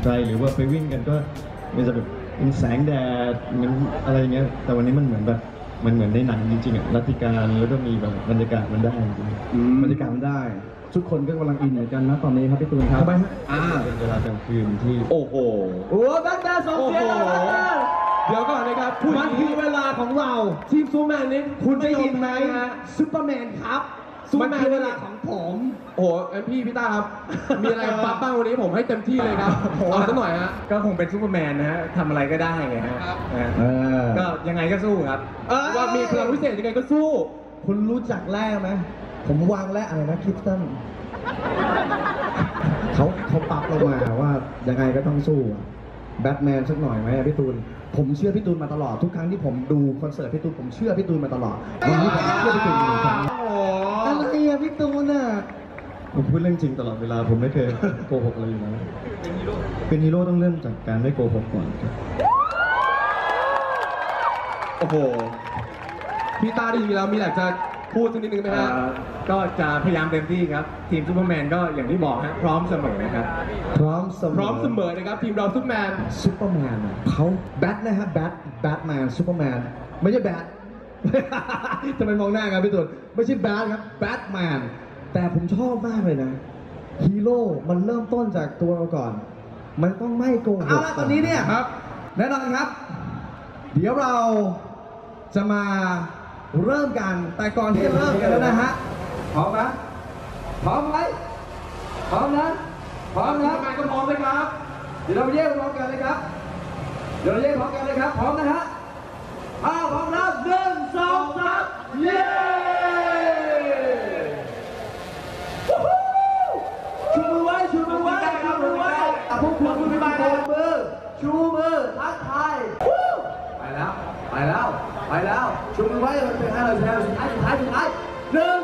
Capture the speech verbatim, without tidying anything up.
ไกลหรือว่าไปวิ่งกันก็มันจะแบบเป็นแสงแดดมันอะไรเงี้ยแต่วันนี้มันเหมือนแบบมันเหมือนในหนังจริงๆอ่ะรัตติการแล้วก็มีแบบบรรยากาศมันได้จริงบรรยากาศมันได้ทุกคนก็กำลังอินเหมือนกันนะตอนนี้ครับพี่ตูนครับทำไมฮะอ่าเป็นเวลากลางคืนที่โอ้โหโอ้แบ็คแมนสองเสียงเดี๋ยวก่อนนะครับมันคือเวลาของเราทีมซูเปอร์แมนนี่คุณได้ยินไหมฮะซูเปอร์แมนครับมันคือเวลาของผมโอ้โหพี่พี่ต้าครับมีอะไรปั๊บบ้างวันนี้ผมให้เต็มที่เลยครับเอาสักหน่อยฮะก็คงเป็นซูเปอร์แมนนะฮะทำอะไรก็ได้ไงฮะก็ยังไงก็สู้ครับว่ามีพลังวิเศษยังไงก็สู้คุณรู้จักแร่ไหมผมวางแร่อะไรนะคริสตัลเขาเขาปักลงมาว่ายังไงก็ต้องสู้แบทแมนสักหน่อยไหมพี่ตูนผมเชื่อพี่ตูนมาตลอดทุกครั้งที่ผมดูคอนเสิร์ตพี่ตูนผมเชื่อพี่ตูนมาตลอดวันนี้ผมเชื่อพี่ตูนอีกครั้งอะไรอะพี่ตูนอะผมพูดเรื่องจริงตลอดเวลาผมไม่เคยโกหกอะไรอยู่แล้วเป็นฮีโร่ต้องเริ่มจากการไม่โกหกก่อนครับโอ้โหพี่ตาได้ยินแล้วมีอยากจะพูดสักนิดนึงไหมฮะก็จะพยายามเต็มที่ครับทีมซูเปอร์แมนก็อย่างที่บอกฮะพร้อมเสมอนะครับพร้อมเสมอพร้อมเสมอนะครับทีมเราซูเปอร์แมนซูเปอร์แมนเขาแบทนะฮะแบทแบทแมนซูเปอร์แมนไม่ใช่แบททำไมมองหน้าครับพี่ตุลไม่ใช่แบทครับแบทแมนแต่ผมชอบมากเลยนะฮีโร่มันเริ่มต้นจากตัวเราก่อนมันต้องไม่โกหกเอาละตอนนี้เนี่ยครับแน่นอนครับเดี๋ยวเราจะมาเริ่มกันแต่ก่อนที่จะเริ่มกันแล้วนะฮะพร้อมไหมพร้อมไหมพร้อมนะพร้อมนะทำไมก็พร้อมเลยครับเดี๋ยวเราเย่พร้อมกันเลยครับเดี๋ยวเราเย่พร้อมกันเลยครับพร้อมนะฮะถ้าพร้อมแล้วหนึ่งสองสามเย่ชูมือไว้ชูมือไว้ชูมือไว้พวกคุณคุณไม่มาโบกมือชูมือทักทายไปแล้วไปแล้วไปแล้วชูมือไว้มันเป็นอะไรสุดท้ายสุดท้ายสุดท้ายสุดท้ายหนึ่ง